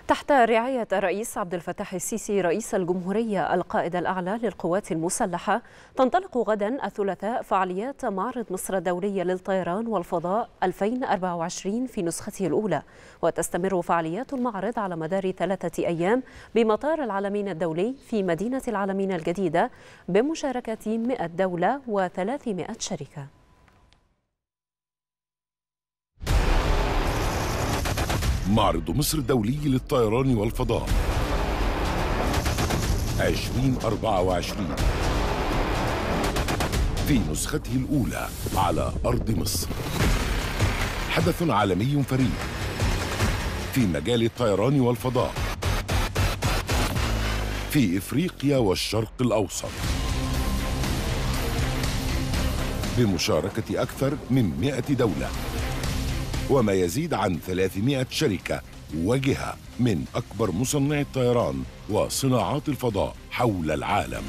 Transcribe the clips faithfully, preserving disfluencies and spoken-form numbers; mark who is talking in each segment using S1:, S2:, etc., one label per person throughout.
S1: تحت رعاية الرئيس عبد الفتاح السيسي رئيس الجمهورية القائد الأعلى للقوات المسلحة، تنطلق غدا الثلاثاء فعاليات معرض مصر الدولي للطيران والفضاء ألفين وأربعة وعشرين في نسخته الأولى، وتستمر فعاليات المعرض على مدار ثلاثة أيام بمطار العلمين الدولي في مدينة العلمين الجديدة بمشاركة مئة دولة وثلاثمئة شركة.
S2: معرض مصر الدولي للطيران والفضاء ألفين وأربعة وعشرين في نسخته الأولى على أرض مصر، حدث عالمي فريد في مجال الطيران والفضاء في إفريقيا والشرق الأوسط، بمشاركة أكثر من مئة دولة وما يزيد عن ثلاثمئة شركة وجهة من أكبر مصنعي الطيران وصناعات الفضاء حول العالم،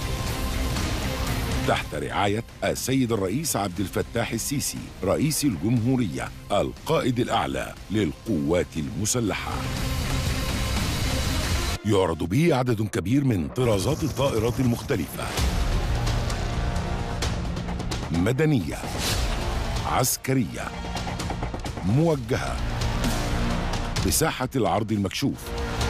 S2: تحت رعاية السيد الرئيس عبد الفتاح السيسي رئيس الجمهورية القائد الأعلى للقوات المسلحة. يعرض به عدد كبير من طرازات الطائرات المختلفة، مدنية، عسكرية، موجهة، بساحة العرض المكشوف،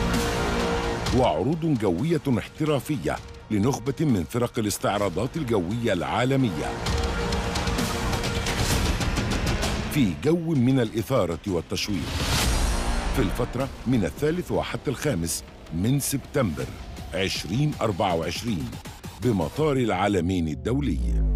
S2: وعروض جوية احترافية لنخبة من فرق الاستعراضات الجوية العالمية، في جو من الإثارة والتشويق في الفترة من الثالث وحتى الخامس من سبتمبر ألفين وأربعة وعشرين بمطار العلمين الدولي.